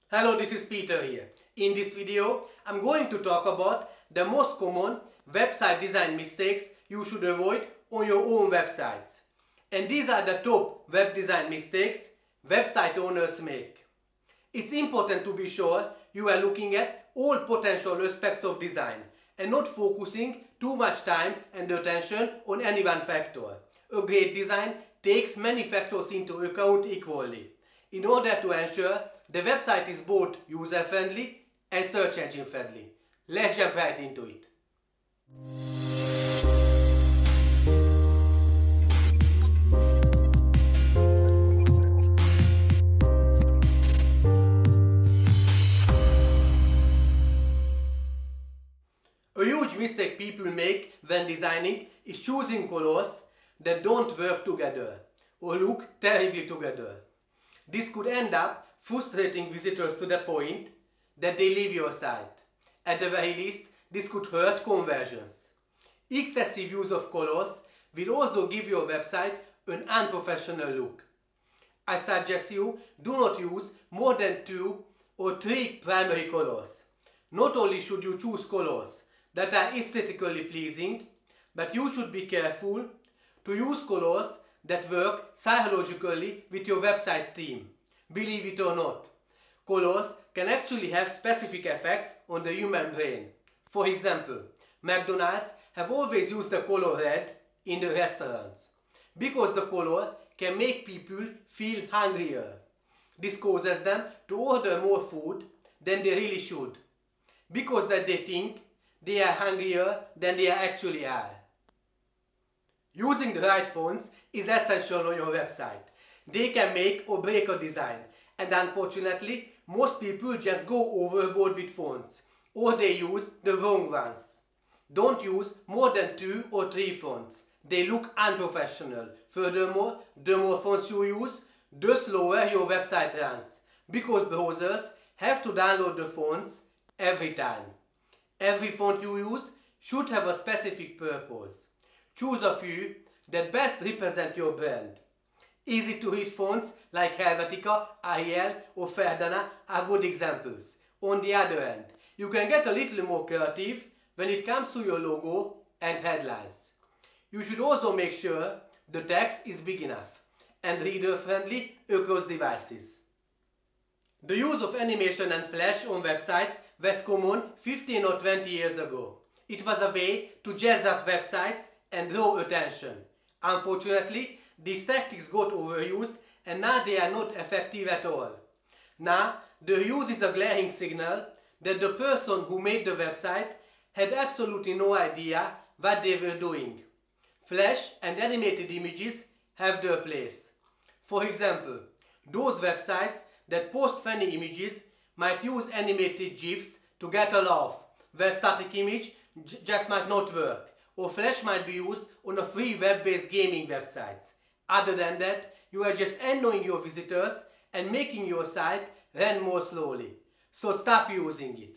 Hello, this is Peter here. In this video, I'm going to talk about the most common website design mistakes you should avoid on your own websites. And these are the top web design mistakes website owners make. It's important to be sure you are looking at all potential aspects of design and not focusing too much time and attention on any one factor. A great design takes many factors into account equally in order to ensure the website is both user-friendly and search engine friendly. Let's jump right into it. A huge mistake people make when designing is choosing colors that don't work together or look terribly together. This could end up frustrating visitors to the point that they leave your site. At the very least, this could hurt conversions. Excessive use of colors will also give your website an unprofessional look. I suggest you do not use more than 2 or 3 primary colors. Not only should you choose colors that are aesthetically pleasing, but you should be careful to use colors that work psychologically with your website's theme. Believe it or not, colors can actually have specific effects on the human brain. For example, McDonald's have always used the color red in the restaurants because the color can make people feel hungrier. This causes them to order more food than they really should because that they think they are hungrier than they actually are. Using the right fonts is essential on your website. They can make or break a design, and unfortunately, most people just go overboard with fonts, or they use the wrong ones. Don't use more than 2 or 3 fonts. They look unprofessional. Furthermore, the more fonts you use, the slower your website runs, because browsers have to download the fonts every time. Every font you use should have a specific purpose. Choose a few that best represent your brand. Easy to read fonts like Helvetica, Arial or Verdana are good examples. On the other hand, you can get a little more creative when it comes to your logo and headlines. You should also make sure the text is big enough and reader-friendly across devices. The use of animation and flash on websites was common 15 or 20 years ago. It was a way to jazz up websites and draw attention. Unfortunately, these tactics got overused and now they are not effective at all. Now, the use is a glaring signal that the person who made the website had absolutely no idea what they were doing. Flash and animated images have their place. For example, those websites that post funny images might use animated GIFs to get a laugh, where static image just might not work, or Flash might be used on a free web-based gaming websites. Other than that, you are just annoying your visitors and making your site run more slowly. So stop using it.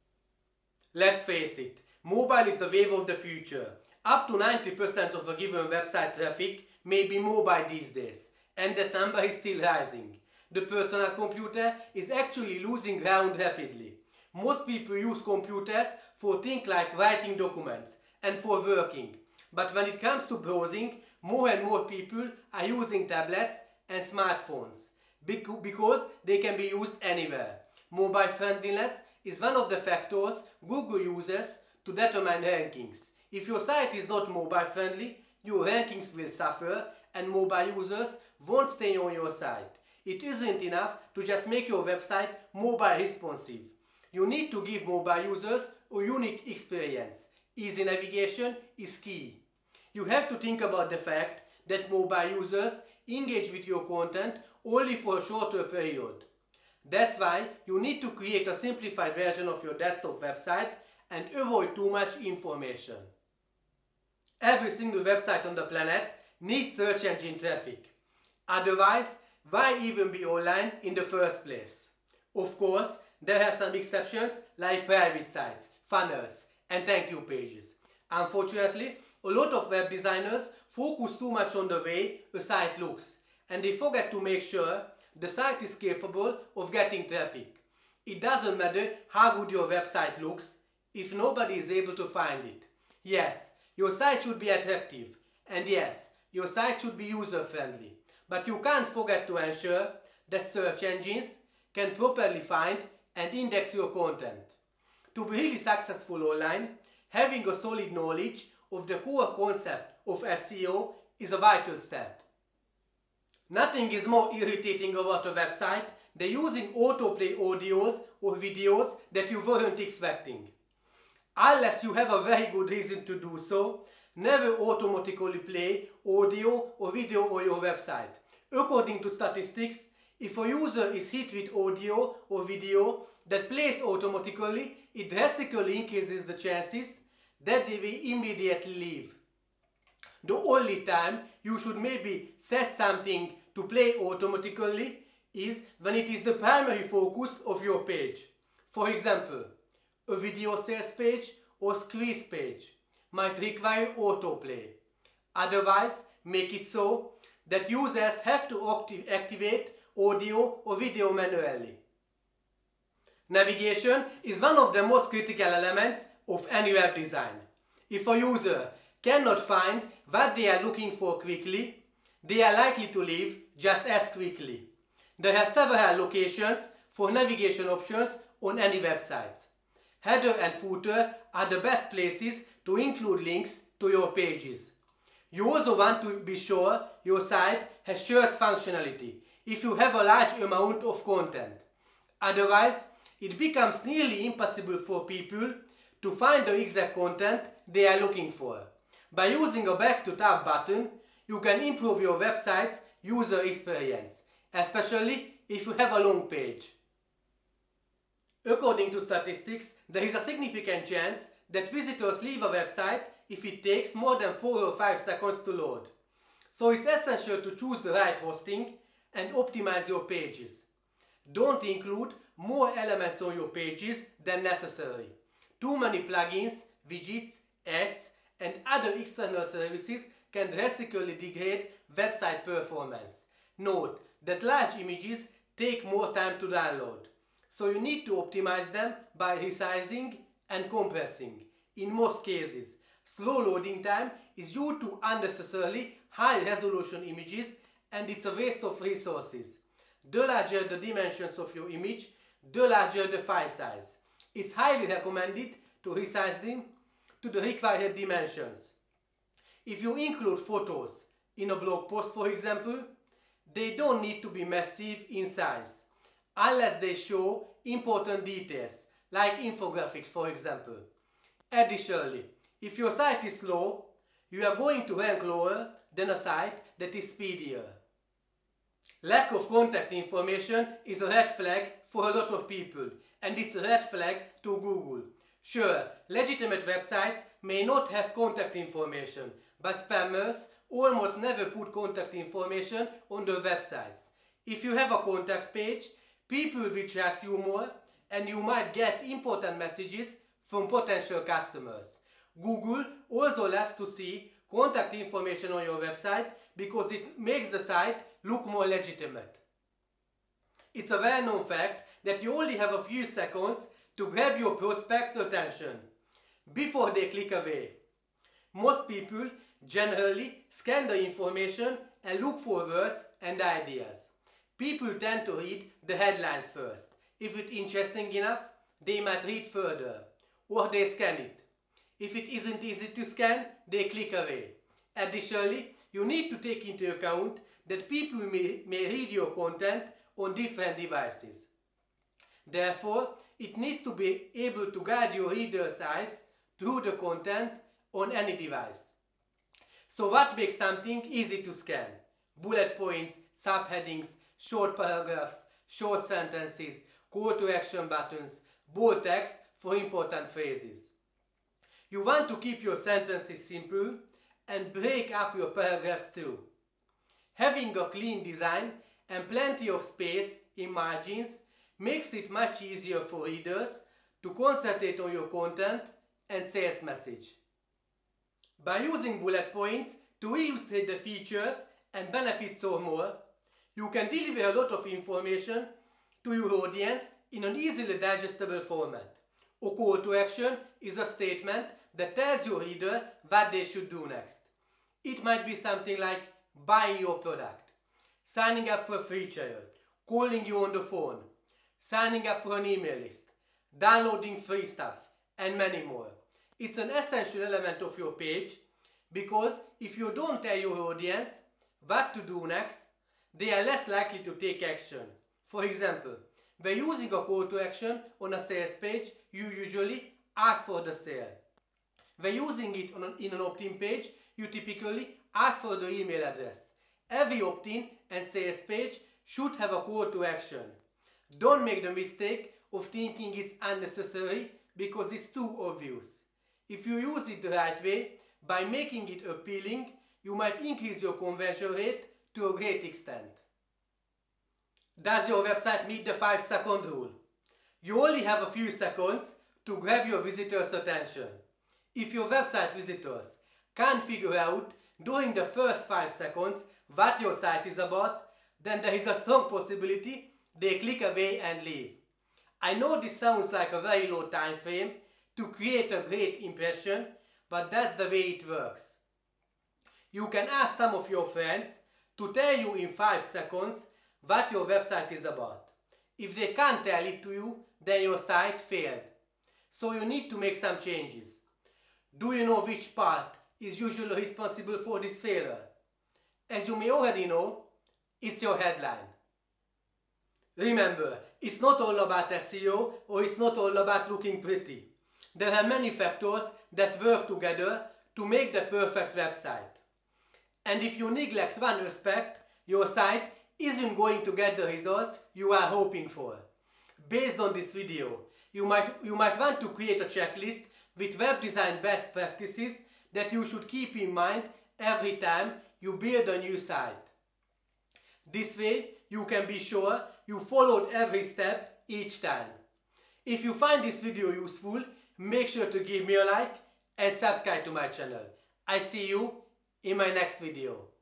Let's face it, mobile is the wave of the future. Up to 90% of a given website traffic may be mobile these days, and that number is still rising. The personal computer is actually losing ground rapidly. Most people use computers for things like writing documents and for working. But when it comes to browsing, more and more people are using tablets and smartphones because they can be used anywhere. Mobile friendliness is one of the factors Google uses to determine rankings. If your site is not mobile friendly, your rankings will suffer and mobile users won't stay on your site. It isn't enough to just make your website mobile responsive. You need to give mobile users a unique experience. Easy navigation is key. You have to think about the fact that mobile users engage with your content only for a shorter period. That's why you need to create a simplified version of your desktop website and avoid too much information. Every single website on the planet needs search engine traffic. Otherwise, why even be online in the first place? Of course, there are some exceptions like private sites, funnels, and thank you pages. Unfortunately, a lot of web designers focus too much on the way a site looks, and they forget to make sure the site is capable of getting traffic. It doesn't matter how good your website looks if nobody is able to find it. Yes, your site should be attractive, and yes, your site should be user-friendly, but you can't forget to ensure that search engines can properly find and index your content. To be really successful online, having a solid knowledge of the core concept of SEO is a vital step. Nothing is more irritating about a website than using autoplay audios or videos that you weren't expecting. Unless you have a very good reason to do so, never automatically play audio or video on your website. According to statistics, if a user is hit with audio or video that plays automatically, it drastically increases the chances that they will immediately leave. The only time you should maybe set something to play automatically is when it is the primary focus of your page. For example, a video sales page or squeeze page might require autoplay. Otherwise, make it so that users have to activate audio or video manually. Navigation is one of the most critical elements of any web design. If a user cannot find what they are looking for quickly, they are likely to leave just as quickly. There are several locations for navigation options on any website. Header and footer are the best places to include links to your pages. You also want to be sure your site has search functionality if you have a large amount of content. Otherwise, it becomes nearly impossible for people to find the exact content they are looking for. By using a back to top button, you can improve your website's user experience, especially if you have a long page. According to statistics, there is a significant chance that visitors leave a website if it takes more than 4 or 5 seconds to load. So it's essential to choose the right hosting and optimize your pages. Don't include more elements on your pages than necessary. Too many plugins, widgets, ads, and other external services can drastically degrade website performance. Note that large images take more time to download, so you need to optimize them by resizing and compressing. In most cases, slow loading time is due to unnecessarily high resolution images, and it's a waste of resources. The larger the dimensions of your image, the larger the file size. It's highly recommended to resize them to the required dimensions. If you include photos in a blog post, for example, they don't need to be massive in size, unless they show important details, like infographics, for example. Additionally, if your site is slow, you are going to rank lower than a site that is speedier. Lack of contact information is a red flag for a lot of people, and it's a red flag to Google. Sure, legitimate websites may not have contact information, but spammers almost never put contact information on their websites. If you have a contact page, people will trust you more, and you might get important messages from potential customers. Google also loves to see contact information on your website because it makes the site look more legitimate. It's a well-known fact that you only have a few seconds to grab your prospect's attention before they click away. Most people generally scan the information and look for words and ideas. People tend to read the headlines first. If it's interesting enough, they might read further, or they scan it. If it isn't easy to scan, they click away. Additionally, you need to take into account that people may read your content on different devices. Therefore, it needs to be able to guide your reader's eyes through the content on any device. So what makes something easy to scan? Bullet points, subheadings, short paragraphs, short sentences, call to action buttons, bold text for important phrases. You want to keep your sentences simple and break up your paragraphs too. Having a clean design and plenty of space in margins makes it much easier for readers to concentrate on your content and sales message. By using bullet points to illustrate the features and benefits or more, you can deliver a lot of information to your audience in an easily digestible format. A call to action is a statement that tells your reader what they should do next. It might be something like buying your product, signing up for a free trial, calling you on the phone, signing up for an email list, downloading free stuff, and many more. It's an essential element of your page because if you don't tell your audience what to do next, they are less likely to take action. For example, when using a call to action on a sales page, you usually ask for the sale. When using it in an opt-in page, you typically ask for the email address. Every opt-in and sales page should have a call to action. Don't make the mistake of thinking it's unnecessary because it's too obvious. If you use it the right way, by making it appealing, you might increase your conversion rate to a great extent. Does your website meet the 5-second rule? You only have a few seconds to grab your visitors' attention. If your website visitors can't figure out during the first 5 seconds what your site is about, then there is a strong possibility they click away and leave. I know this sounds like a very low time frame to create a great impression, but that's the way it works. You can ask some of your friends to tell you in 5 seconds what your website is about. If they can't tell it to you, then your site failed. So you need to make some changes. Do you know which part is usually responsible for this failure? As you may already know, it's your headline. Remember, it's not all about SEO or it's not all about looking pretty. There are many factors that work together to make the perfect website. And if you neglect one aspect, your site isn't going to get the results you are hoping for. Based on this video, you might want to create a checklist with web design best practices that you should keep in mind every time you build a new site. This way, you can be sure you followed every step each time. If you find this video useful, make sure to give me a like and subscribe to my channel. I see you in my next video.